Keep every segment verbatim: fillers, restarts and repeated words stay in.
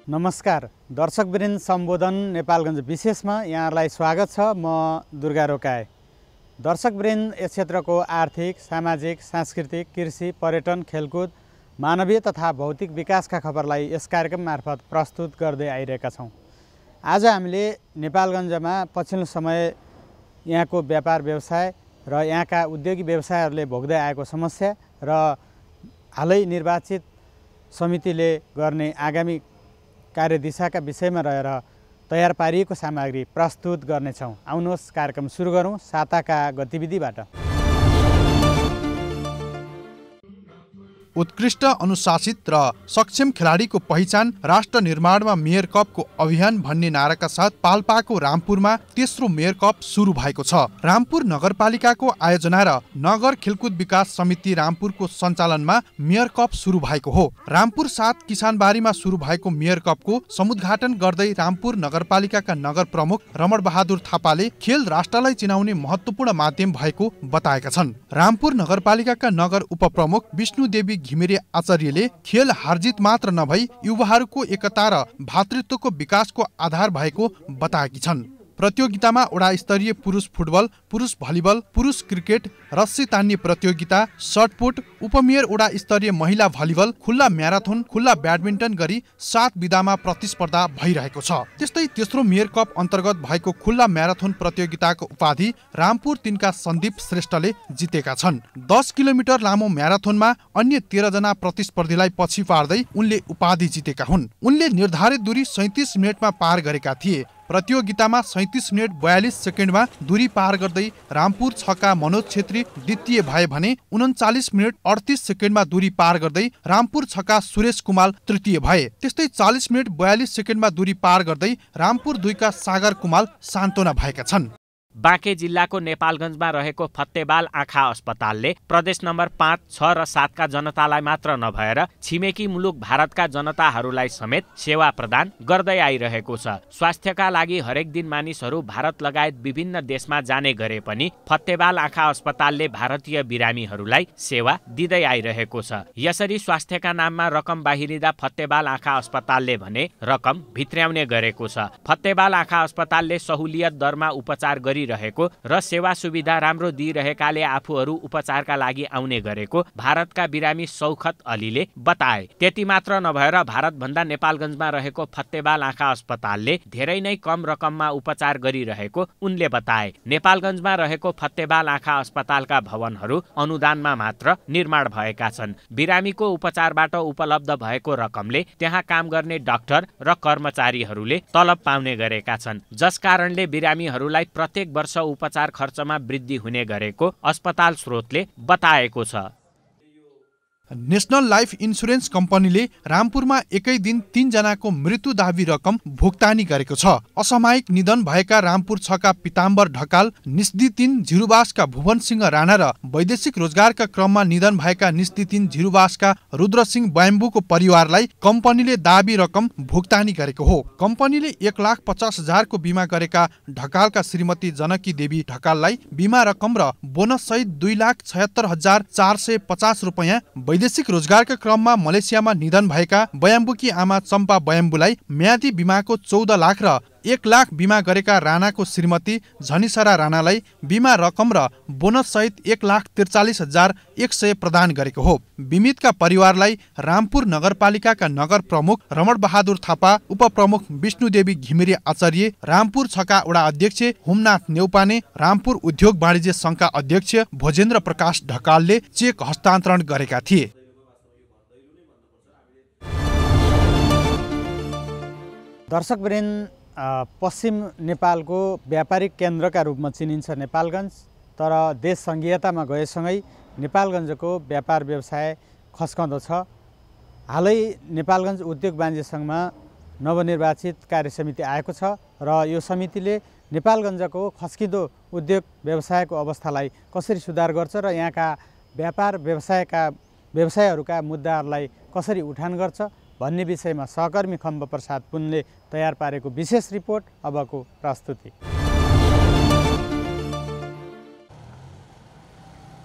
नमस्कार दर्शकवृन्द, सम्बोधन नेपालगञ्ज विशेषमा यहाँहरूलाई स्वागत छ। म दुर्गा रोकाए। दर्शकवृन्द, यस क्षेत्रको आर्थिक, सामाजिक, सांस्कृतिक, कृषि, पर्यटन, खेलकुद, मानवीय तथा भौतिक विकासका खबरलाई यस कार्यक्रम मार्फत प्रस्तुत गर्दै आइरहेका छौँ। आज हामीले नेपालगञ्जमा पछिल्लो समय यहाँको व्यापार व्यवसाय र यहाँका उद्योगी व्यवसायहरूले भोग्दै आएको समस्या र हालै निर्वाचित समितिले गर्ने आगामी कार्यदिशाका विषयमा रहेर तयार पारिएको सामग्री प्रस्तुत गर्नेछौँ। आउनुहोस् कार्यक्रम सुरु गरौँ साताका गतिविधिबाट। उत्कृष्ट, अनुशासित र सक्षम खेलाडीको पहिचान राष्ट्र निर्माणमा मेयर कपको अभियान भन्ने नाराका साथ पाल्पाको रामपुरमा तेस्रो मेयर कप सुरु भएको छ। रामपुर नगरपालिकाको आयोजना र नगर खेलकुद विकास समिति रामपुरको सञ्चालनमा मेयर कप सुरु भएको हो। रामपुर सात किसानबारीमा सुरु भएको मेयर कपको समुद्घाटन गर्दै रामपुर नगरपालिकाका नगर प्रमुख रमण बहादुर थापाले खेल राष्ट्रलाई चिनाउने महत्त्वपूर्ण माध्यम भएको बताएका छन्। रामपुर नगरपालिकाका नगर उपप्रमुख विष्णु देवी घिमिरे आचार्यले खेल हारजित मात्र नभई युवाहरूको एकता र भातृत्वको विकासको आधार भएको बताएकी छन्। प्रतियोगितामा वडा स्तरीय पुरुष फुटबल, पुरुष भलिबल, पुरुष क्रिकेट, रस्सी तान्ने प्रतियोगिता, सटपुट, उपमेयर वडा स्तरीय महिला भलिबल, खुल्ला म्याराथन, खुल्ला ब्याडमिन्टन गरी सात विधामा प्रतिस्पर्धा भइरहेको छ। त्यस्तै तेस्रो मेयर कप अन्तर्गत भएको खुल्ला म्याराथन प्रतियोगिताको उपाधि रामपुर तीनका सन्दीप श्रेष्ठले जितेका छन्। दस किलोमिटर लामो म्याराथनमा अन्य तेह्र जना प्रतिस्पर्धीलाई पछि पार्दै उनले उपाधि जितेका हुन्। उनले निर्धारित दूरी सैतिस मिनटमा पार गरेका थिए। प्रतियोगितामा सैतिस मिनट बयालिस सेकेन्डमा दूरी पार गर्दै रामपुर छका मनोज छेत्री द्वितीय भए भने उन्चालिस मिनट अडतिस सेकेन्डमा दूरी पार गर्दै रामपुर छका सुरेश कुमार तृतीय भए। त्यस्तै चालिस मिनट बयालिस सेकेन्डमा दूरी पार गर्दै रामपुर दुईका सागर कुमार सान्तोना भएका छन्। बाँके जिल्लाको नेपालगञ्जमा रहेको फत्तेबाल आँखा अस्पतालले प्रदेश नम्बर पाँच, छ र सातका जनतालाई मात्र नभएर छिमेकी मुलुक भारतका जनताहरूलाई समेत सेवा प्रदान गर्दै आइरहेको छ। स्वास्थ्यका लागि हरेक दिन मानिसहरू भारत लगायत विभिन्न देशमा जाने गरे पनि फत्तेबाल आँखा अस्पतालले भारतीय बिरामीहरूलाई सेवा दिँदै आइरहेको छ। यसरी स्वास्थ्यका नाममा रकम बाहिरिँदा फत्तेबाल आँखा अस्पतालले भने रकम भित्र्याउने गरेको छ। फत्तेबाल आँखा अस्पतालले सहुलियत दरमा उपचार गरी रहेको र सेवा सुविधा राम्रो दिइरहेकाले आफूहरू उपचारका लागि आउने गरेको भारतका बिरामी सौखत अलीले बताए। त्यति मात्र नभएर भारतभन्दा नेपालगञ्जमा रहेको फत्तेबाल आँखा अस्पतालले धेरै नै कम रकममा उपचार गरिरहेको उनले बताए। नेपालगञ्जमा रहेको फत्तेबाल आँखा अस्पतालका भवनहरू अनुदानमा मात्र निर्माण भएका छन्। बिरामीको उपचारबाट उपलब्ध भएको रकमले त्यहाँ काम गर्ने डाक्टर र कर्मचारीहरूले तलब पाउने गरेका छन्, जस कारणले बिरामीहरूलाई प्रत्येक वर्ष उपचार खर्चमा वृद्धि हुने गरेको अस्पताल स्रोतले बताएको छ। नेशनल लाइफ इन्सुरेन्स कम्पनीले रामपुरमा एकै दिन तीन जनाको मृत्यु दाबी रकम भुक्तानी गरेको छ। असामयिक निधन भएका रामपुर छका पिताम्बर ढकाल, निस्दी तीन झिरुवासका भुवन सिंह राणा र वैदेशिक रोजगारका क्रममा निधन भएका निस्दी तीन झिरुवासका रुद्रसिंह बयाम्बुको परिवारलाई कम्पनीले दाबी रकम भुक्तानी गरेको हो। कम्पनीले एक लाख पचास हजारको बिमा गरेका ढकालका श्रीमती जनकी देवी ढकाललाई बिमा रकम र बोनस सहित दुई लाख छयत्तर हजार चार सय पचास रुपियाँ, वैदेशिक रोजगारका क्रममा मलेसियामा निधन भएका बयाम्बुकी आमा चम्पा बयाम्बुलाई म्यादी बिमाको चौध लाख र एक लाख बिमा गरेका राणाको श्रीमती झनिसरा राणालाई बिमा रकम र बोनस सहित एक लाख त्रिचालिस हजार एक सय प्रदान गरेको हो। बिमितका परिवारलाई रामपुर नगरपालिकाका नगर प्रमुख रमण बहादुर थापा, उपप्रमुख विष्णुदेवी घिमिरे आचार्य, रामपुर छका वडा अध्यक्ष हुमनाथ नेउपाने, रामपुर उद्योग वाणिज्य संघका अध्यक्ष भोजेन्द्र प्रकाश ढकालले चेक हस्तान्तरण गरेका थिए। दर्शकवृन्द, पश्चिम नेपालको व्यापारिक केन्द्रका रूपमा चिनिन्छ नेपालगञ्ज, तर देश सङ्घीयतामा गएसँगै नेपालगञ्जको व्यापार व्यवसाय खस्कँदो छ। हालै नेपालगञ्ज उद्योग वाणिज्य सङ्घमा नवनिर्वाचित कार्य समिति आएको छ र यो समितिले नेपालगञ्जको खस्किँदो उद्योग व्यवसायको अवस्थालाई कसरी सुधार गर्छ र यहाँका व्यापार व्यवसायका व्यवसायहरूका मुद्दाहरूलाई कसरी उठान गर्छ भन्ने विषयमा सहकर्मी खम्ब प्रसाद पुनले तयार पारेको विशेष रिपोर्ट अबको प्रस्तुति।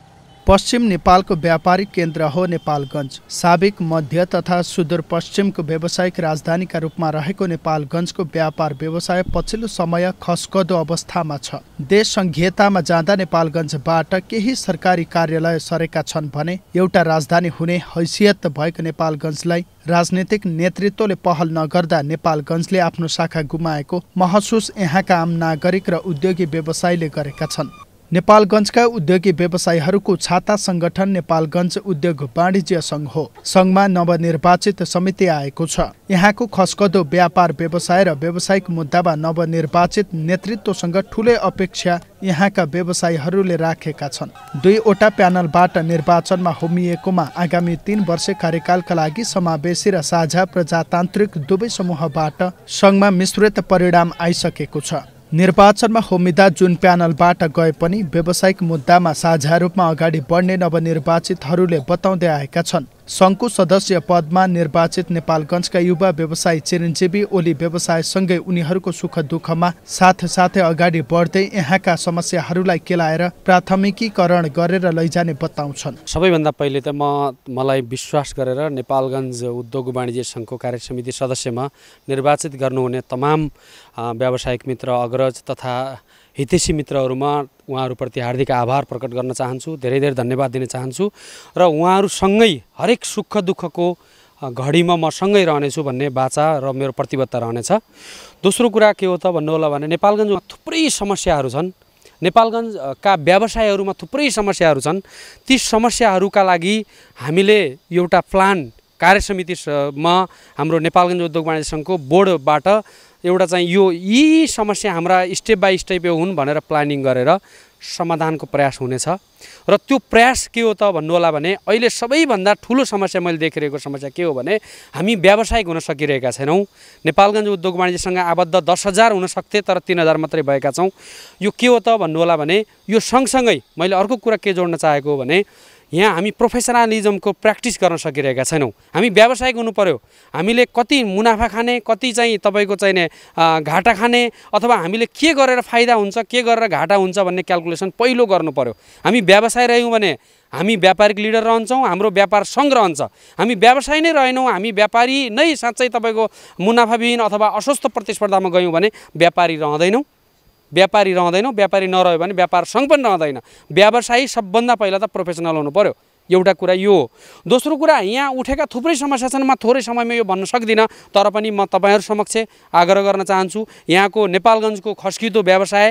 पश्चिम नेपालको व्यापारिक केन्द्र हो नेपालगञ्ज। साबिक मध्य तथा सुदूरपश्चिमको व्यावसायिक राजधानीका रूपमा रहेको नेपालगञ्जको व्यापार व्यवसाय पछिल्लो समय खस्कदो अवस्थामा छ। देश संघीयतामा जाँदा नेपालगञ्जबाट केही सरकारी कार्यालय सरेका छन् भने एउटा राजधानी हुने हैसियत भएको नेपालगञ्जलाई राजनीतिक नेतृत्वले पहल नगर्दा नेपालगञ्जले आफ्नो शाखा गुमाएको महसुस यहाँका आम नागरिक र उद्योगी व्यवसायीले गरेका छन्। नेपालगञ्जका उद्योगी व्यवसायीहरूको छाता संगठन नेपालगञ्ज उद्योग वाणिज्य सङ्घ हो। सङ्घमा नवनिर्वाचित समिति आएको छ। यहाँको खस्कदो व्यापार व्यवसाय र व्यावसायिक मुद्दामा नवनिर्वाचित नेतृत्वसँग ठुलै अपेक्षा यहाँका व्यवसायीहरूले राखेका छन्। दुईवटा प्यानलबाट निर्वाचनमा होमिएकोमा आगामी तीन वर्ष कार्यकालका लागि समावेशी र साझा प्रजातान्त्रिक दुवै समूहबाट सङ्घमा मिश्रित परिणाम आइसकेको छ। निर्वाचनमा होमिदा जुन प्यानलबाट गए पनि व्यावसायिक मुद्दामा साझा रूपमा अगाडि बढ्ने नवनिर्वाचितहरूले बताउँदै आएका छन्। सङ्घको सदस्य पदमा निर्वाचित नेपालगञ्जका युवा व्यवसायी चिरञ्जीवी ओली व्यवसायसँगै उनीहरूको सुख दुःखमा साथसाथै अगाडि बढ्दै यहाँका समस्याहरूलाई केलाएर प्राथमिकीकरण गरेर लैजाने बताउँछन्। सबैभन्दा पहिले त म मलाई विश्वास गरेर नेपालगञ्ज उद्योग वाणिज्य सङ्घको कार्यसमिति सदस्यमा निर्वाचित गर्नुहुने तमाम व्यावसायिक मित्र अग्रज तथा हितैषी मित्रहरूमा उहाँहरूप्रति हार्दिक आभार प्रकट गर्न चाहन्छु। धेरै धेरै धन्यवाद दिन चाहन्छु र उहाँहरूसँगै हरेक सुख दुःखको घडीमा म सँगै रहनेछु भन्ने बाचा र मेरो प्रतिबद्धता रहनेछ। दोस्रो कुरा के हो त भन्नु होला भने नेपालगञ्जमा थुप्रै समस्याहरू छन्। नेपालगञ्जका व्यवसायहरूमा थुप्रै समस्याहरू छन्। ती समस्याहरूका लागि हामीले एउटा प्लान कार्यसमितिमा हाम्रो नेपालगञ्ज उद्योग वाणिज्य सङ्घको बोर्डबाट एउटा चाहिँ यो यी समस्या हाम्रा स्टेप बाई स्टेप हुन् भनेर प्लानिङ गरेर समाधानको प्रयास हुनेछ। र त्यो प्रयास के हो त भन्नु होला भने अहिले सबैभन्दा ठुलो समस्या मैले देखिरहेको समस्या के हो भने हामी व्यावसायिक हुन सकिरहेका छैनौँ। नेपालगञ्ज उद्योग वाणिज्यसँग आबद्ध दस हजार हुन सक्थे तर तीन हजार मात्रै भएका छौँ। यो के हो त भन्नु होला भने यो सँगसँगै मैले अर्को कुरा के जोड्न चाहेको हो भने यहाँ हामी प्रोफेसनलिजमको प्र्याक्टिस गर्न सकिरहेका छैनौँ। हामी व्यावसायिक हुनु पर्यो। हामीले कति मुनाफा खाने कति चाहिँ तपाईँको चाहिने घाटा खाने अथवा हामीले के गरेर फाइदा हुन्छ के गरेर घाटा हुन्छ भन्ने क्यालकुलेसन पहिलो गर्नु पर्यो। हामी व्यवसाय रह्यौँ भने हामी व्यापारिक लिडर रहन्छौँ, हाम्रो व्यापार सङ्घ रहन्छ। हामी व्यवसाय नै रहेनौँ, हामी व्यापारी नै साँच्चै तपाईँको मुनाफाविहीन अथवा अस्वस्थ प्रतिस्पर्धामा गयौँ भने व्यापारी रहँदैनौँ। व्यापारी रहँदैनौँ, व्यापारी नरह्यो भने व्यापार सङ्घ पनि रहँदैन। व्यवसायी सबभन्दा पहिला त प्रोफेसनल हुनु पर्यो। एउटा कुरा यो हो। दोस्रो कुरा यहाँ उठेका थुप्रै समस्या छन्। म थोरै समयमा यो भन्न सक्दिनँ तर पनि म तपाईँहरू समक्ष आग्रह गर्न चाहन्छु। यहाँको नेपालगञ्जको खस्किदो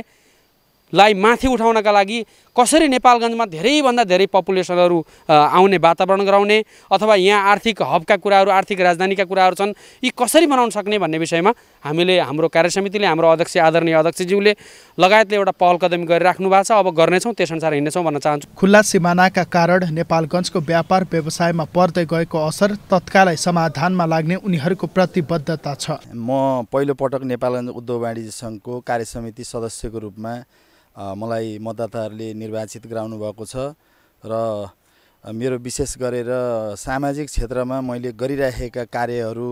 व्यवसायलाई माथि उठाउनका लागि कसरी नेपालगञ्जमा धेरैभन्दा धेरै पपुलेसनहरू आउने वातावरण गराउने अथवा यहाँ आर्थिक हबका कुराहरू आर्थिक राजधानीका कुराहरू छन् यी कसरी बनाउन सक्ने भन्ने विषयमा हामीले हाम्रो कार्यसमितिले हाम्रो अध्यक्ष आदरणीय अध्यक्षज्यूले लगायतले एउटा पहल कदमी गरिराख्नु भएको छ। अब गर्नेछौँ त्यसअनुसार हिँड्नेछौँ भन्न चाहन्छु। खुल्ला सिमानाका कारण नेपालगञ्जको व्यापार व्यवसायमा पर्दै गएको असर तत्कालै समाधानमा लाग्ने उनीहरूको प्रतिबद्धता छ। म पहिलो पटक नेपालगञ्ज उद्योग वाणिज्य सङ्घको कार्यसमिति सदस्यको रूपमा मलाई मतदाताहरूले निर्वाचित गराउनु भएको छ र मेरो विशेष गरेर सामाजिक क्षेत्रमा मैले गरिरहेका कार्यहरू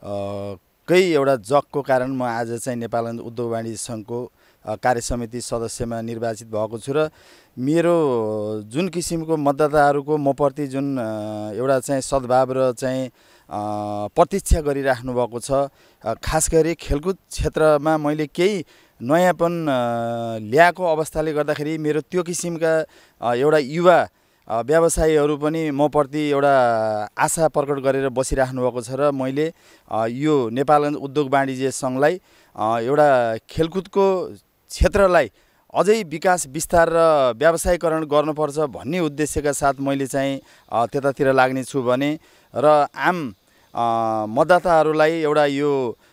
कै एउटा जगको कारण म आज चाहिँ नेपालगञ्ज उद्योग वाणिज्य सङ्घको कार्यसमिति सदस्यमा निर्वाचित भएको छु र मेरो जुन किसिमको मतदाताहरूको मप्रति जुन एउटा चाहिँ सद्भाव र चाहिँ प्रतीक्षा गरिराख्नु भएको छ, खास गरी खेलकुद क्षेत्रमा मैले केही नयाँपन ल्याएको अवस्थाले गर्दाखेरि मेरो त्यो किसिमका एउटा युवा व्यवसायीहरू पनि मप्रति एउटा आशा प्रकट गरेर बसिराख्नु भएको छ र मैले यो नेपालगञ्ज उद्योग वाणिज्य सङ्घलाई एउटा खेलकुदको क्षेत्रलाई अझै विकास विस्तार र व्यावसायीकरण गर्नुपर्छ भन्ने उद्देश्यका साथ मैले चाहिँ त्यतातिर लाग्ने छु भने र आम मतदाताहरूलाई एउटा यो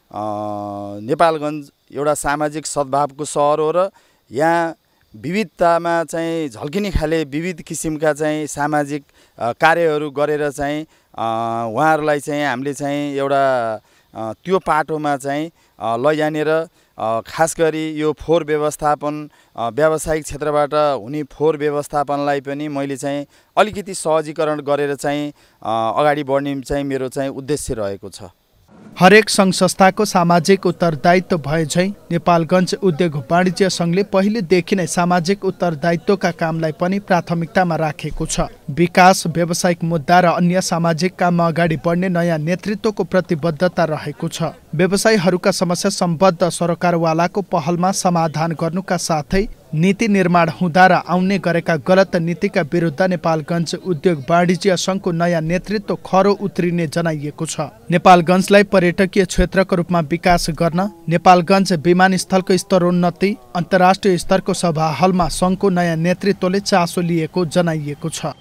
नेपालगञ्ज एउटा सामाजिक सद्भावको सहर हो र यहाँ विविधतामा चाहिँ झल्किने खाले विविध किसिमका चाहिँ सामाजिक कार्यहरू गरेर चाहिँ उहाँहरूलाई चाहिँ हामीले चाहिँ एउटा त्यो पाटोमा चाहिँ लैजाने र खास गरी यो फोहोर व्यवस्थापन व्यावसायिक क्षेत्रबाट हुने फोहोर व्यवस्थापनलाई पनि मैले चाहिँ अलिकति सहजीकरण गरेर चाहिँ अगाडि बढ्ने चाहिँ मेरो चाहिँ उद्देश्य रहेको छ। हरेक सङ्घ संस्थाको सामाजिक उत्तरदायित्व भए झैँ नेपालगञ्ज उद्योग वाणिज्य सङ्घले पहिलेदेखि नै सामाजिक उत्तरदायित्वका कामलाई पनि प्राथमिकतामा राखेको छ। विकास, व्यावसायिक मुद्दा र अन्य सामाजिक काममा अगाडि बढ्ने नयाँ नेतृत्वको प्रतिबद्धता रहेको छ। व्यवसायीहरूका समस्या सम्बद्ध सरकारवालाको पहलमा समाधान गर्नुका साथै नीति निर्माण हुँदा र आउने गरेका गलत नीतिका विरुद्ध नेपालगञ्ज उद्योग वाणिज्य सङ्घको नयाँ नेतृत्व खरो उत्रिने जनाइएको छ। नेपालगञ्जलाई पर्यटकीय क्षेत्रको रूपमा विकास गर्न नेपालगञ्ज विमानस्थलको स्तरोन्नति, अन्तर्राष्ट्रिय स्तरको सभा हलमा सङ्घको नयाँ नेतृत्वले चासो लिएको जनाइएको छ।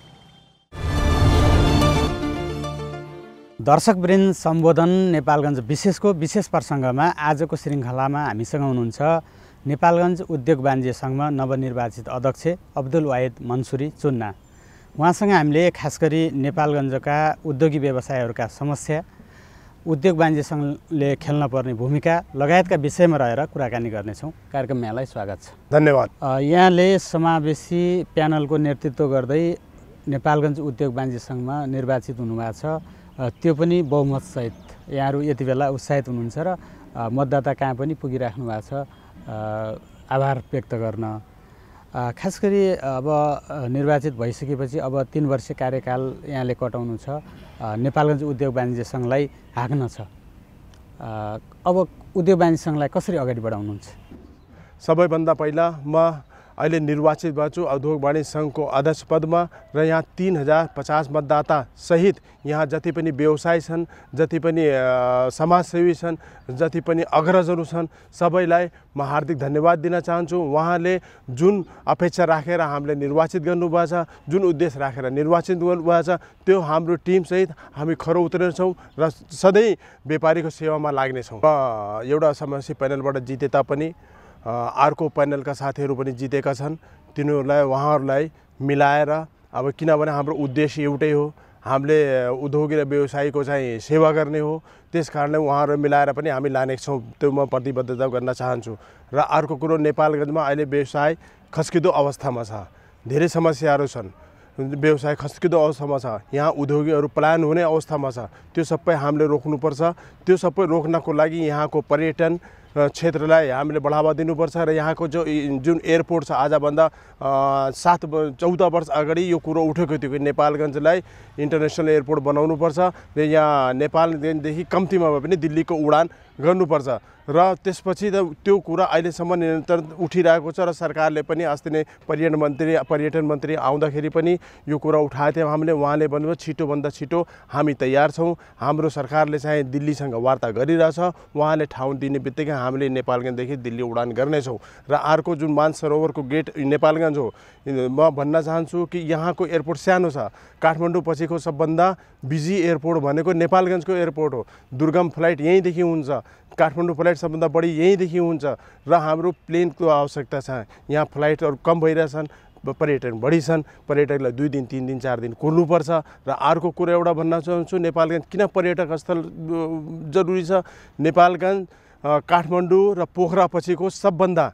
दर्शकवृन्द सम्बोधन नेपालगञ्ज विशेषको विशेष प्रसङ्गमा आजको श्रृङ्खलामा हामीसँग हुनुहुन्छ नेपालगञ्ज उद्योग वाणिज्य सङ्घमा नवनिर्वाचित अध्यक्ष अब्दुल वाहिद मन्सुरी चुन्ना। उहाँसँग हामीले खास गरी नेपालगञ्जका उद्योगी व्यवसायहरूका समस्या, उद्योग वाणिज्य सङ्घले खेल्न पर्ने भूमिका लगायतका विषयमा रहेर कुराकानी गर्नेछौँ। कार्यक्रममा यहाँलाई स्वागत छ। धन्यवाद। यहाँले समावेशी प्यानलको नेतृत्व गर्दै नेपालगञ्ज उद्योग वाणिज्य सङ्घमा निर्वाचित हुनुभएको छ, त्यो पनि बहुमतसहित। यहाँहरू यति बेला उत्साहित हुनुहुन्छ र मतदाता कहाँ पनि पुगिराख्नु भएको छ, आभार व्यक्त गर्न। खास गरी अब निर्वाचित भइसकेपछि अब तीन वर्ष कार्यकाल यहाँले कटाउनु छ, नेपालगञ्ज उद्योग वाणिज्य सङ्घलाई हाँक्न छ। अब उद्योग वाणिज्य सङ्घलाई कसरी अगाडि बढाउनुहुन्छ? सबैभन्दा पहिला म अहिले निर्वाचित भएको छु उद्योग वाणिज्य सङ्घको अध्यक्ष पदमा र यहाँ तीन हजार पचास मतदाता सहित यहाँ जति पनि व्यवसायी छन्, जति पनि समाजसेवी छन्, जति पनि अग्रजहरू छन्, सबैलाई म हार्दिक धन्यवाद दिन चाहन्छु। उहाँले जुन अपेक्षा राखेर हामीले निर्वाचित गर्नुभएको छ, जुन उद्देश्य राखेर निर्वाचित गर्नुभएको छ, त्यो हाम्रो टिमसहित हामी खरो उत्रिनेछौँ र सधैँ व्यापारीको सेवामा लाग्नेछौँ। एउटा समस्या प्यानलबाट जिते तापनि अर्को प्यानलका साथीहरू पनि जितेका छन्। तिनीहरूलाई उहाँहरूलाई मिलाएर, अब किनभने हाम्रो उद्देश्य एउटै हो, हामीले उद्योगी र व्यवसायीको चाहिँ सेवा गर्ने हो, त्यस कारणले उहाँहरू मिलाएर पनि हामी लानेछौँ, त्यो म प्रतिबद्धता गर्न चाहन्छु। र अर्को कुरो, नेपालगञ्जमा अहिले व्यवसाय खस्किँदो अवस्थामा छ, धेरै समस्याहरू छन्, व्यवसाय खस्किँदो अवस्थामा छ, यहाँ उद्योगीहरू पलायन हुने अवस्थामा छ। त्यो सबै हामीले रोक्नुपर्छ। त्यो सबै रोक्नको लागि यहाँको पर्यटन क्षेत्रलाई हामीले बढावा दिनुपर्छ र यहाँको जो जुन एयरपोर्ट छ, आजभन्दा सात चौध वर्ष अगाडि यो कुरो उठेको थियो कि नेपालगञ्जलाई इन्टरनेसनल एयरपोर्ट बनाउनुपर्छ र यहाँ नेपालदेखि कम्तीमा भए पनि दिल्लीको उडान गर्नुपर्छ। र त्यसपछि त त्यो कुरा अहिलेसम्म निरन्तर उठिरहेको छ र सरकारले पनि अस्ति नै पर्यटन मन्त्री पर्यटन मन्त्री आउँदाखेरि पनि यो कुरा उठाएको थियो हामीले। उहाँले भन्नुभयो छिटोभन्दा छिटो हामी तयार छौँ, हाम्रो सरकारले चाहिँ दिल्लीसँग वार्ता गरिरहेछ, उहाँले ठाउँ दिने बित्तिकै हामीले नेपालगञ्जदेखि दिल्ली उडान गर्नेछौँ। र अर्को जुन मानसरोवरको गेट नेपालगञ्ज हो, म भन्न चाहन्छु कि यहाँको एयरपोर्ट सानो छ, काठमाडौँ पछिको सबभन्दा बिजी एयरपोर्ट भनेको नेपालगञ्जको एयरपोर्ट हो। दुर्गम फ्लाइट यहीँदेखि हुन्छ, काठमाडौँ फ्लाइट सबभन्दा बढी यहीँदेखि हुन्छ र हाम्रो प्लेनको आवश्यकता छ। यहाँ फ्लाइटहरू कम भइरहेछन्, पर्यटन बढी छन्, पर्यटकलाई दुई दिन तिन दिन चार दिन कुर्नुपर्छ। र अर्को कुरो एउटा भन्न चाहन्छु, नेपालगञ्ज किन पर्यटक स्थल जरुरी छ? नेपालगञ्ज काठमाडौँ र पोखरा पछिको सबभन्दा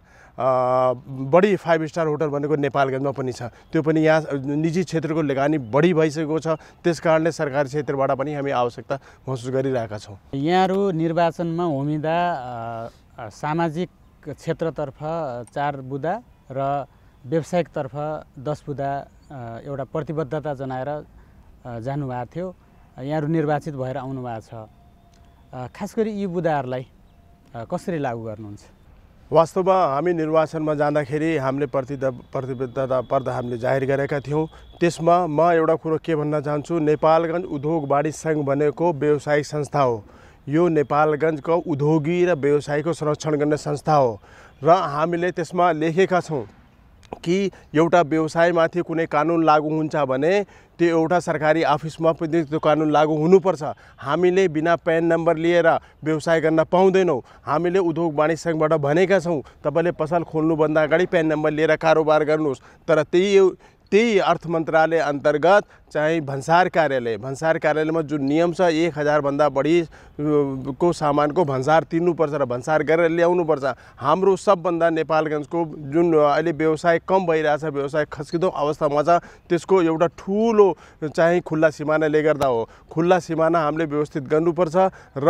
बढी फाइभ स्टार होटल भनेको नेपालगञ्जमा पनि छ। त्यो पनि यहाँ निजी क्षेत्रको लगानी बढी भइसकेको छ, त्यस कारणले सरकारी क्षेत्रबाट पनि हामी आवश्यकता महसुस गरिरहेका छौँ। यहाँहरू निर्वाचनमा उम्मेदा सामाजिक क्षेत्रतर्फ चार बुँदा र व्यावसायिकतर्फ दस बुँदा एउटा प्रतिबद्धता जनाएर जानुभएको थियो। यहाँहरू निर्वाचित भएर आउनुभएको छ। खास गरी यी बुँदाहरूलाई कसरी लागू गर्नुहुन्छ? वास्तवमा हामी निर्वाचनमा जाँदाखेरि हामीले प्रति प्रतिबद्धता पर्दा हामीले जाहेर गरेका थियौँ। त्यसमा म एउटा कुरो के भन्न चाहन्छु, नेपालगञ्ज उद्योग वाणिज्य सङ्घ भनेको व्यवसायिक संस्था हो। यो नेपालगञ्जको उद्योगी र व्यवसायको संरक्षण गर्ने संस्था हो र हामीले त्यसमा लेखेका छौँ कि एउटा व्यवसायमाथि कुनै कानुन लागू हुन्छ भने त्यो एउटा सरकारी अफिसमा पनि त्यो कानुन लागू हुनुपर्छ। हामीले बिना प्यान नम्बर लिएर व्यवसाय गर्न पाउँदैनौँ। हामीले उद्योग वाणिज्य सङ्घबाट भनेका छौँ तपाईँले पसल खोल्नुभन्दा अगाडि प्यान नम्बर लिएर कारोबार गर्नुहोस्। तर त्यही त्यही अर्थ मन्त्रालय अन्तर्गत चाहिँ भन्सार कार्यालय भन्सार कार्यालयमा जुन नियम छ, एक हजारभन्दा बढी को सामानको भन्सार तिर्नुपर्छ र भन्सार गरेर ल्याउनुपर्छ। हाम्रो सबभन्दा नेपालगञ्जको जुन अहिले व्यवसाय कम भइरहेछ, व्यवसाय खस्किँदो अवस्थामा छ, त्यसको एउटा ठुलो चाहिँ खुल्ला सिमानाले गर्दा हो। खुल्ला सिमाना हामीले व्यवस्थित गर्नुपर्छ र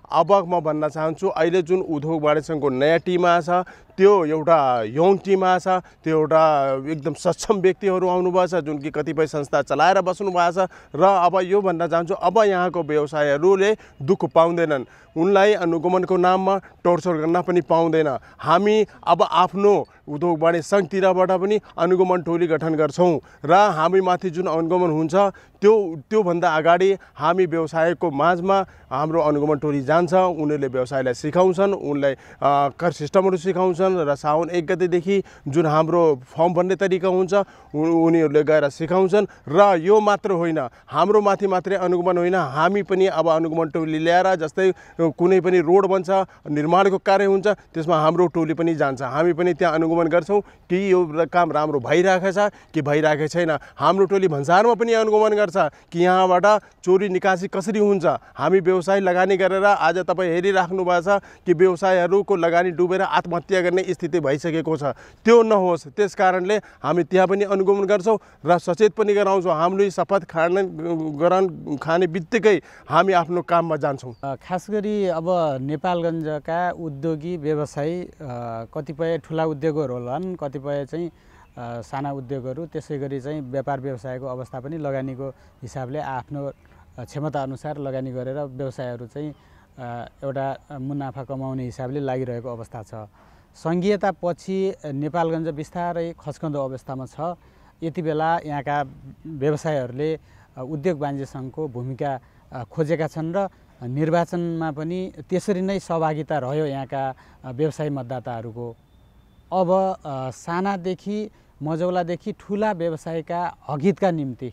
अब म भन्न चाहन्छु अहिले जुन उद्योग वाणिज्य सङ्घको नयाँ टिम आएछ त्यो एउटा यङ टिम आएछ, त्यो एउटा एकदम सक्षम व्यक्तिहरू आउनुभएको छ जुन कि कतिपय संस्था चलाएर बस्नु भएको छ। र अब यो भन्न चाहन्छु अब यहाँको व्यवसायहरूले दुःख पाउँदैनन्, उनलाई अनुगमनको नाममा टोर्चर गर्न पनि पाउँदैन। हामी अब आफ्नो उद्योग वाणिज्य सङ्घतिरबाट पनि अनुगमन टोली गठन गर्छौँ र हामी माथि जुन अनुगमन हुन्छ त्यो त्योभन्दा अगाडि हामी व्यवसायको माझमा हाम्रो अनुगमन टोली जान्छ, उनीहरूले व्यवसायलाई सिकाउँछन्, उनलाई कर सिस्टमहरू सिकाउँछन् र साउन एक गतेदेखि जुन हाम्रो फर्म भर्ने तरिका हुन्छ उनीहरूले गएर सिकाउँछन्। र यो मात्र होइन, हाम्रो माथि मात्रै अनुगमन होइन, हामी पनि अब अनुगमन टोली ल्याएर जस्तै कुनै पनि रोड बन्छ, निर्माणको कार्य हुन्छ, त्यसमा हाम्रो टोली पनि जान्छ, हामी पनि त्यहाँ अनुगमन गर्छौँ कि यो काम राम्रो भइरहेको छ कि भइरहेको छैन। हाम्रो टोली भन्सारमा पनि अनुगमन गर्छ कि यहाँबाट चोरी निकासी कसरी हुन्छ। हामी व्यवसाय लगानी गरेर आज तपाईँ हेरिराख्नु भएको छ कि व्यवसायहरूको लगानी डुबेर आत्महत्या गर्ने स्थिति भइसकेको छ, त्यो नहोस् त्यस कारणले हामी त्यहाँ पनि अनुगमन गर्छौँ र सचेत पनि गराउँछौँ। हामीले शपथ खाने गरान खाने बित्तिकै हामी आफ्नो काममा जान्छौँ। खास गरी अब नेपालगञ्जका उद्योगी व्यवसायी कतिपय ठुला उद्योगहरू होलान्, कतिपय चाहिँ साना उद्योगहरू, त्यसै गरी चाहिँ व्यापार व्यवसायको अवस्था पनि लगानीको हिसाबले आफ्नो क्षमता अनुसार लगानी गरेर व्यवसायहरू चाहिँ एउटा मुनाफा कमाउने हिसाबले लागिरहेको अवस्था छ। सङ्घीयतापछि नेपालगञ्ज बिस्तारै खस्कँदो अवस्थामा छ। यति बेला यहाँका व्यवसायहरूले उद्योग वाणिज्य सङ्घको भूमिका खोजेका छन् र निर्वाचनमा पनि त्यसरी नै सहभागिता रह्यो यहाँका व्यवसायी मतदाताहरूको। अब सानादेखि मझौलादेखि ठुला व्यवसायका हकितका निम्ति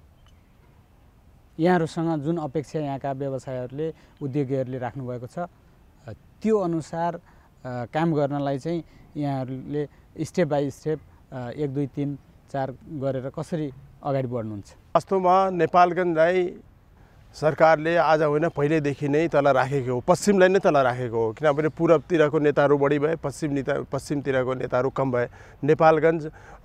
यहाँहरूसँग जुन अपेक्षा यहाँका व्यवसायहरूले उद्योगीहरूले राख्नुभएको छ त्यो अनुसार काम गर्नलाई चाहिँ यहाँहरूले स्टेप बाई स्टेप एक दुई तिन चार गरेर कसरी अगाडि बढ्नुहुन्छ? वास्तवमा नेपालगञ्जलाई सरकारले आज होइन पहिल्यैदेखि नै तल राखेको हो, पश्चिमलाई नै तल राखेको हो। किनभने पूर्वतिरको नेताहरू बढी भए, पश्चिम नेता पश्चिमतिरको नेताहरू कम भए। नेपालगञ्ज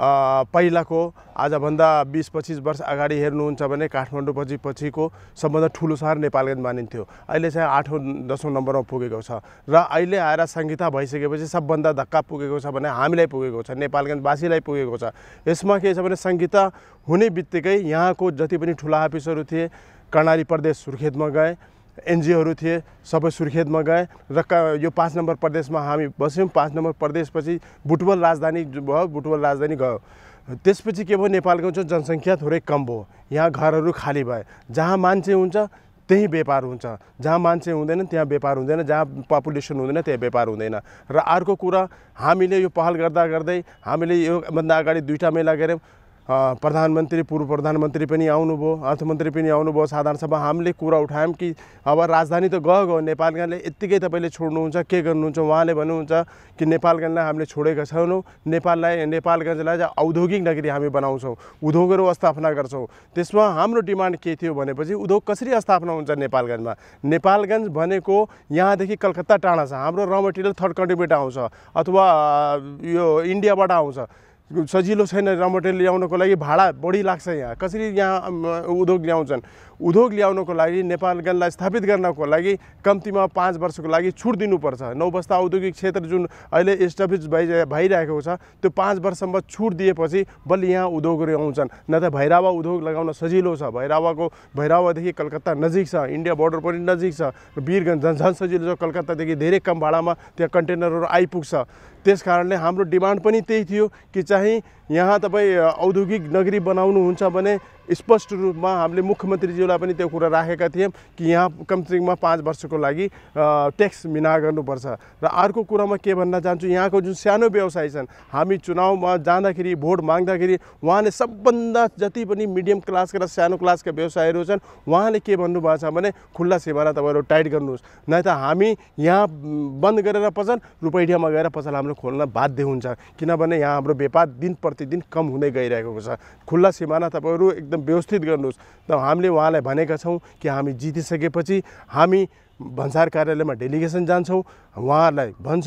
पहिलाको आजभन्दा बिस पच्चिस वर्ष अगाडि हेर्नुहुन्छ भने काठमाडौँ पछि पछिको सबभन्दा ठुलो सहर नेपालगञ्ज मानिन्थ्यो। अहिले चाहिँ आठौँ दसौँ नम्बरमा पुगेको छ र अहिले आएर संहिता भइसकेपछि सबभन्दा धक्का पुगेको छ भने हामीलाई पुगेको छ, नेपालगञ्जवासीलाई पुगेको छ। यसमा के छ भने संहिता हुने बित्तिकै यहाँको जति पनि ठुला अफिसहरू थिए कर्णाली प्रदेश सुर्खेतमा गए, एनजिओहरू थिए सबै सुर्खेतमा गए र यो पाँच नम्बर प्रदेशमा हामी बस्यौँ। पाँच नम्बर प्रदेशपछि बुटवल राजधानी भयो, बुटवल राजधानी गयो। त्यसपछि के भयो, नेपालको जनसङ्ख्या थोरै कम भयो, यहाँ घरहरू खाली भए। जहाँ मान्छे हुन्छ त्यही व्यापार हुन्छ, जहाँ मान्छे हुँदैन त्यहाँ व्यापार हुँदैन, जहाँ पपुलेसन हुँदैन त्यहाँ व्यापार हुँदैन। र अर्को कुरा हामीले यो पहल गर्दा गर्दै हामीले योभन्दा अगाडि दुईवटा मेला गऱ्यौँ। प्रधानमन्त्री पूर्व प्रधानमन्त्री पनि आउनुभयो, अर्थमन्त्री पनि आउनुभयो, साधारण सभा हामीले कुरा उठायौँ कि अब राजधानी त गयो गयो, नेपालगञ्जले यत्तिकै तपाईँले छोड्नुहुन्छ के गर्नुहुन्छ? उहाँले भन्नुहुन्छ कि नेपालगञ्जलाई हामीले छोडेका छैनौँ, नेपाललाई नेपालगञ्जलाई चाहिँ औद्योगिक नगरी हामी बनाउँछौँ, उद्योगहरू स्थापना गर्छौँ। त्यसमा हाम्रो डिमान्ड के थियो भनेपछि उद्योग कसरी स्थापना हुन्छ नेपालगञ्जमा? नेपालगञ्ज भनेको यहाँदेखि कलकत्ता टाढा छ, हाम्रो र मटेरियल थर्ड कन्ट्रीबाट आउँछ अथवा यो इन्डियाबाट आउँछ, सजिलो छैन र मटेरियल ल्याउनको लागि, भाडा बढी लाग्छ। यहाँ कसरी यहाँ उद्योग ल्याउँछन्? उद्योग ल्याउनको लागि नेपालगञ्जलाई स्थापित गर्नको लागि कम्तीमा पाँच वर्षको लागि छुट दिनुपर्छ। नौ बस्ता औद्योगिक क्षेत्र जुन अहिले इस्टाब्लिस भइ भइरहेको छ त्यो पाँच वर्षसम्म छुट दिएपछि बल्ल यहाँ उद्योगहरू आउँछन्। न त भैरावा उद्योग लगाउन सजिलो छ, भैरावाको भैरावादेखि कलकत्ता नजिक छ, इन्डिया बोर्डर पनि नजिक छ, वीरगञ्ज झन् झन् सजिलो छ, कलकत्तादेखि धेरै कम भाडामा त्यहाँ कन्टेनरहरू आइपुग्छ। त्यस कारणले हाम्रो डिमान्ड पनि त्यही थियो कि चाहिँ यहाँ तपाईँ औद्योगिक नगरी बनाउनुहुन्छ भने स्पष्ट रूपमा हामीले मुख्यमन्त्रीज्यूलाई पनि त्यो कुरा राखेका थियौँ कि यहाँ कमसेकममा पाँच वर्षको लागि ट्याक्स मिना गर्नुपर्छ। र अर्को कुरामा के भन्न चाहन्छु, यहाँको जुन सानो व्यवसाय छन्, हामी चुनावमा जाँदाखेरि भोट माग्दाखेरि उहाँले सबभन्दा जति पनि मिडियम क्लासका र सानो क्लासका व्यवसायहरू छन् उहाँले के भन्नुभएको छ भने खुल्ला सिमाना तपाईँहरू टाइट गर्नुहोस्, न त हामी यहाँ बन्द गरेर पसल रुपैयाँमा गएर पसल हाम्रो खोल्न बाध्य हुन्छ। किनभने यहाँ हाम्रो व्यापार दिन प्रतिदिन कम हुँदै गइरहेको छ। खुल्ला सिमाना तपाईँहरू एकदम व्यवस्थित गर्नुहोस्। त हामीले उहाँलाई भनेका छौँ कि हामी जितिसकेपछि हामी भन्सार कार्यालयमा डेलिगेसन जान्छौँ, उहाँहरूलाई भन्छौँ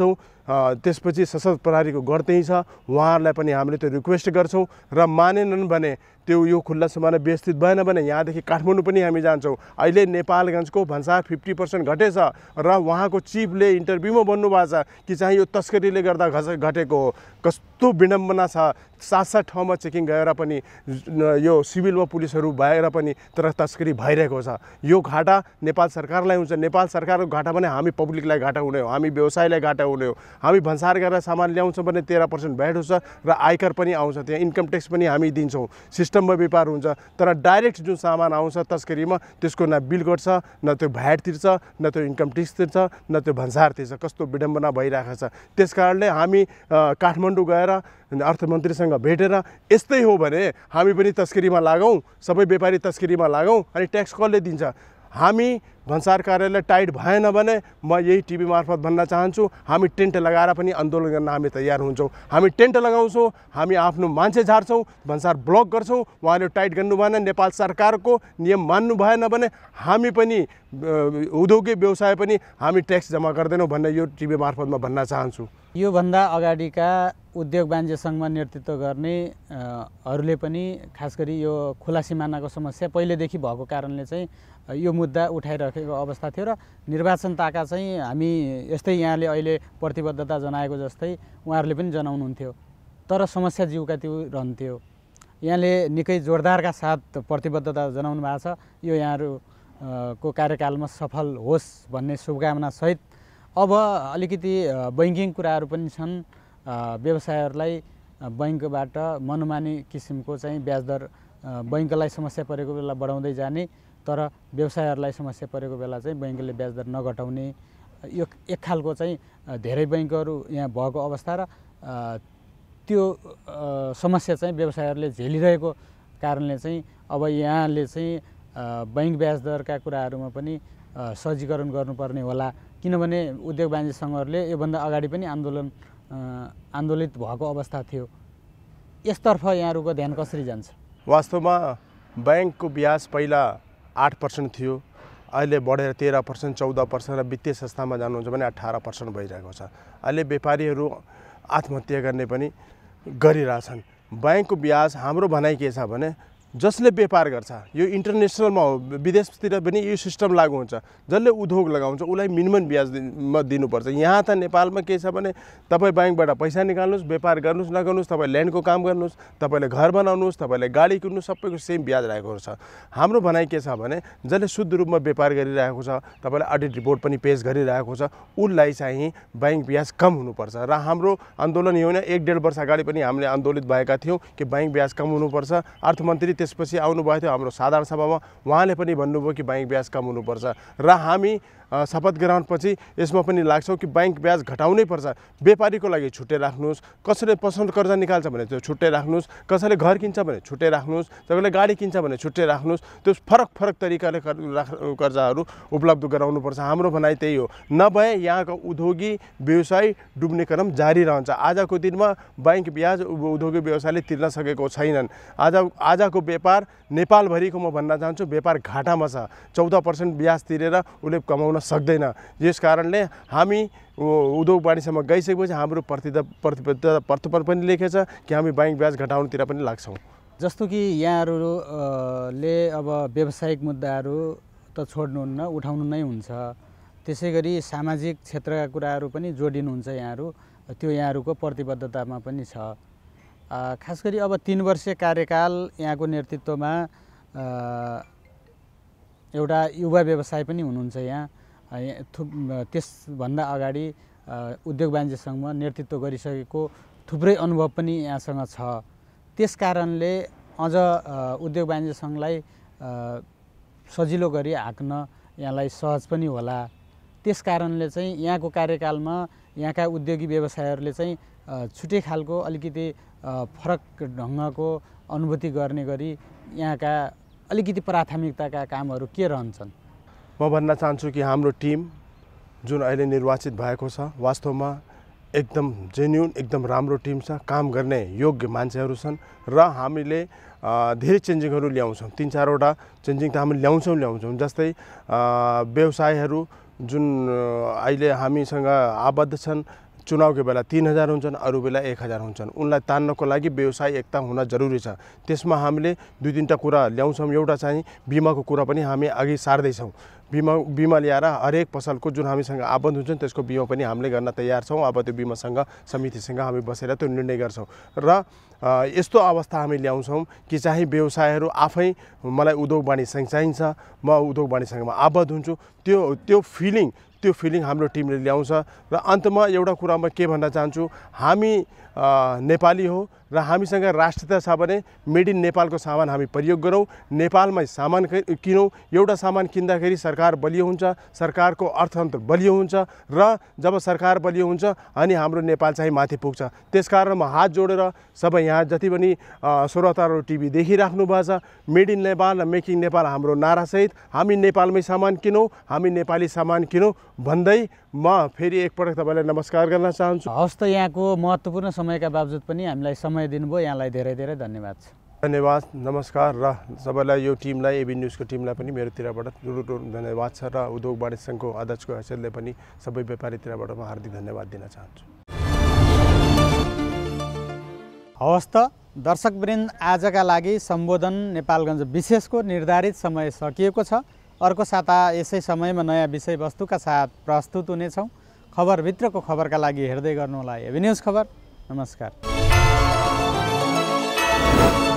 त्यसपछि सशस्त्र प्रहरीको गढ त्यहीँ छ, उहाँहरूलाई पनि हामीले त्यो रिक्वेस्ट गर्छौँ र मानेनन् भने त्यो यो खुल्ला समाना व्यवस्थित भएन भने यहाँदेखि काठमाडौँ पनि हामी जान्छौँ। अहिले नेपालगञ्जको भन्सार फिफ्टी पर्सेन्ट घटेछ र उहाँको चिफले इन्टरभ्यूमा भन्नुभएको छ कि चाहिँ यो तस्करीले गर्दा घस घटेको हो। कस्तो विडम्बना छ, सात सात ठाउँमा चेकिङ गएर पनि यो सिभिलमा पुलिसहरू भएर पनि तर तस्करी भइरहेको छ। यो घाटा नेपाल सरकारलाई हुन्छ। नेपाल सरकारको घाटा भने हामी पब्लिकलाई घाटा हुने हो, हामी व्यवसायलाई घाटा हुने हो। हामी भन्सार गरेर सामान ल्याउँछौँ भने तेह्र पर्सेन्ट भ्याट हुन्छ र आयकर पनि आउँछ, त्यहाँ इन्कम ट्याक्स पनि हामी दिन्छौँ, सिस्टममा व्यापार हुन्छ। तर डाइरेक्ट जुन सामान आउँछ तस्करीमा त्यसको न बिल गर्छ, न त्यो भ्याट तिर्छ, न त्यो इन्कम ट्याक्स तिर्छ, न त्यो भन्सार तिर्छ। कस्तो विडम्बना भइरहेको छ। त्यस कारणले हामी काठमाडौँ गएर अर्थमन्त्रीसँग भेटेर यस्तै हो भने हामी पनि तस्करीमा लागौँ, सबै व्यापारी तस्करीमा लागौँ, अनि ट्याक्स कसले दिन्छ? हामी भन्सार कार्यालय टाइट भएन भने म यही टिभी मार्फत भन्न चाहन्छु, हामी टेन्ट लगाएर पनि आन्दोलन गर्न हामी तयार हुन्छौँ। हामी टेन्ट लगाउँछौँ, हामी आफ्नो मान्छे झार्छौँ, भन्सार ब्लक गर्छौँ। उहाँले टाइट गर्नु भएन, नेपाल सरकारको नियम मान्नु भएन भने हामी पनि उद्योगी व्यवसाय पनि हामी ट्याक्स जम्मा गर्दैनौँ भन्ने यो टिभी मार्फत म भन्न चाहन्छु। योभन्दा अगाडिका उद्योग वाणिज्य सङ्घमा नेतृत्व गर्ने हरूले पनि खास गरी यो खुला सिमानाको समस्या पहिलेदेखि भएको कारणले चाहिँ यो मुद्दा उठाइराखेको अवस्था थियो र निर्वाचनताका चाहिँ हामी यस्तै यहाँले अहिले प्रतिबद्धता जनाएको जस्तै उहाँहरूले पनि जनाउनुहुन्थ्यो, तर समस्या जिउका त्यो रहन्थ्यो। यहाँले निकै जोरदारका साथ प्रतिबद्धता जनाउनु भएको छ। यो यहाँहरूको कार्यकालमा सफल होस् भन्ने शुभकामना सहित अब अलिकति बैङ्किङ कुराहरू पनि छन्। व्यवसायहरूलाई बैङ्कबाट मनोमानी किसिमको चाहिँ ब्याज दर बैङ्कलाई समस्या परेको बेला बढाउँदै जाने, तर व्यवसायहरूलाई समस्या परेको बेला चाहिँ बैङ्कले ब्याज दर नघटाउने, यो एक खालको चाहिँ धेरै बैङ्कहरू यहाँ भएको अवस्था र त्यो समस्या चाहिँ व्यवसायहरूले झेलिरहेको कारणले चाहिँ अब यहाँले चाहिँ बैङ्क ब्याज दरका कुराहरूमा पनि सहजीकरण गर्नुपर्ने होला, किनभने उद्योग वाणिज्य सङ्घहरूले योभन्दा अगाडि पनि आन्दोलन आन्दोलित भएको अवस्था थियो। यसतर्फ यहाँहरूको ध्यान कसरी जान्छ? वास्तवमा ब्याङ्कको ब्याज पहिला आठ पर्सेन्ट थियो, अहिले बढेर तेह्र पर्सेन्ट चौध पर्सेन्ट र वित्तीय संस्थामा जानुहुन्छ भने अठार पर्सेन्ट भइरहेको छ। अहिले व्यापारीहरू आत्महत्या गर्ने पनि गरिरहेछन्। ब्याङ्कको ब्याज हाम्रो भनाइ के छ भने जसले व्यापार गर्छ, यो इन्टरनेसनलमा हो, विदेशतिर पनि यो सिस्टम लागू हुन्छ। जसले उद्योग लगाउँछ उसलाई मिनिमम ब्याजमा दिनुपर्छ। यहाँ त नेपालमा के छ भने तपाईँ ब्याङ्कबाट पैसा निकाल्नुहोस्, व्यापार गर्नुहोस् नगर्नुहोस्, तपाईँ ल्यान्डको काम गर्नुहोस्, तपाईँले घर बनाउनुहोस्, तपाईँले गाडी किन्नु, सबैको सेम ब्याज रहेको छ। हाम्रो भनाइ के छ भने जसले शुद्ध रूपमा व्यापार गरिरहेको छ, तपाईँले अडिट रिपोर्ट पनि पेश गरिरहेको छ, उसलाई चाहिँ ब्याङ्क ब्याज कम हुनुपर्छ। र हाम्रो आन्दोलन यो नै एक डेढ वर्ष अगाडि पनि हामीले आन्दोलित भएका थियौँ कि ब्याङ्क ब्याज कम हुनुपर्छ। अर्थमन्त्री त्यसपछि आउनुभएको थियो हाम्रो साधारण सभामा, उहाँले पनि भन्नुभयो कि ब्याङ्क ब्याज कम हुनुपर्छ र हामी शपथ ग्रहणपछि यसमा पनि लाग्छौँ कि ब्याङ्क ब्याज घटाउनै पर्छ। व्यापारीको लागि छुट्टै राख्नुहोस्, कसैले पसन्द कर्जा निकाल्छ भने त्यो छुट्टै राख्नुहोस्, कसैले घर किन्छ भने छुट्टै राख्नुहोस्, कसैले गाडी किन्छ भने छुट्टै राख्नुहोस्। त्यो फरक फरक तरिकाले कर्जाहरू उपलब्ध गराउनुपर्छ। हाम्रो भनाइ त्यही हो। नभए यहाँको उद्योगी व्यवसाय डुब्ने क्रम जारी रहन्छ। आजको दिनमा ब्याङ्क ब्याज उद्योगी व्यवसायले तिर्न सकेको छैनन्। आज आजको व्यापार नेपालभरिको म भन्न चाहन्छु व्यापार घाटामा छ। चौध पर्सेन्ट ब्याज तिरेर उसले कमाउन सक्दैन। यस कारणले हामी उद्योग वाणिज्यमा गइसकेपछि हाम्रो प्रतिबद्धता पत्रमा पनि लेखेछ कि हामी ब्याङ्क ब्याज घटाउनुतिर पनि लाग्छौँ। जस्तो कि यहाँहरूले अब व्यावसायिक मुद्दाहरू त छोड्नुहुन्न, उठाउनु नै हुन्छ, त्यसै गरी सामाजिक क्षेत्रका कुराहरू पनि जोडिनुहुन्छ यहाँहरू, त्यो यहाँहरूको प्रतिबद्धतामा पनि छ। खास गरी अब तीन वर्षीय कार्यकाल यहाँको नेतृत्वमा एउटा युवा व्यवसाय पनि हुनुहुन्छ यहाँ। त्यसभन्दा अगाडि उद्योग वाणिज्य सङ्घमा नेतृत्व गरिसकेको थुप्रै अनुभव पनि यहाँसँग छ। त्यस कारणले अझ उद्योग वाणिज्य सङ्घलाई सजिलो गरी हाँक्न यहाँलाई सहज पनि होला। त्यस कारणले चाहिँ यहाँको कार्यकालमा यहाँका उद्योगी व्यवसायहरूले चाहिँ छुट्टै खालको अलिकति फरक ढङ्गको अनुभूति गर्ने गरी यहाँका अलिकति प्राथमिकताका कामहरू के रहन्छन्? म भन्न चाहन्छु कि हाम्रो टिम जुन अहिले निर्वाचित भएको छ वास्तवमा एकदम जेन्युन एकदम राम्रो टिम छ। काम गर्ने योग्य मान्छेहरू छन् र हामीले धेरै चेन्जिङहरू ल्याउँछौँ। तिन चारवटा चेन्जिङ त हामी ल्याउँछौँ ल्याउँछौँ जस्तै व्यवसायहरू जुन अहिले हामीसँग आबद्ध छन् चुनावको बेला तीन हजार हुन्छन्, अरू बेला एक हजार हुन्छन्। उनलाई तान्नको लागि व्यवसाय एकता हुन जरुरी छ। त्यसमा हामीले दुई तिनवटा कुरा ल्याउँछौँ। एउटा चाहिँ बिमाको कुरा पनि हामी अघि सार्दैछौँ। बिमा बिमा ल्याएर हरेक पसलको जुन हामीसँग आबद्ध हुन्छन् त्यसको बिमा पनि हामीले गर्न तयार छौँ। अब त्यो बिमासँग समितिसँग हामी बसेर त्यो निर्णय गर्छौँ र यस्तो अवस्था हामी ल्याउँछौँ कि चाहिँ व्यवसायहरू आफै मलाई उद्योग वाणिज्य चाहिन्छ, म उद्योग वाणिज्यसँग आबद्ध हुन्छु, त्यो त्यो फिलिङ त्यो फिलिङ हाम्रो टिमले ल्याउँछ। र अन्तमा एउटा कुरा म के भन्न चाहन्छु, हामी नेपाली हो र हामीसँग राष्ट्रियता छ भने मेड इन नेपालको सामान हामी प्रयोग गरौँ, नेपालमै सामान किनौँ। एउटा सामान किन्दाखेरि सरकार बलियो हुन्छ, सरकारको अर्थतन्त्र बलियो हुन्छ र जब सरकार बलियो हुन्छ अनि हाम्रो नेपाल चाहिँ माथि पुग्छ। त्यसकारण म हात जोडेर सबै यहाँ जति पनि श्रोताहरू टिभी देखिराख्नु भएको छ, मेड इन नेपाल र मेकिङ नेपाल हाम्रो नारासहित हामी नेपालमै सामान किनौँ, हामी नेपाली सामान किनौँ भन्दै म फेरि एकपटक तपाईँलाई नमस्कार गर्न चाहन्छु। हवस् त, यहाँको महत्त्वपूर्ण समयका बावजुद पनि हामीलाई समय दिनुभयो, यहाँलाई धेरै धेरै धन्यवाद छ। धन्यवाद, नमस्कार। र सबैलाई यो टिमलाई, एबी न्युजको टिमलाई पनि मेरोतिरबाट ठुलो ठुलो धन्यवाद छ र उद्योग वाणिज्य सङ्घको अध्यक्षको हैसियतले पनि सबै व्यापारीतिरबाट म हार्दिक धन्यवाद दिन चाहन्छु। हवस् त, दर्शकवृन्द, आजका लागि सम्बोधन नेपालगञ्ज विशेषको निर्धारित समय सकिएको छ। अर्को साता यसै समयमा नयाँ विषयवस्तुका साथ प्रस्तुत हुनेछौँ। खबरभित्रको खबरका लागि हेर्दै गर्नुहोला एबी न्युज खबर। नमस्कार।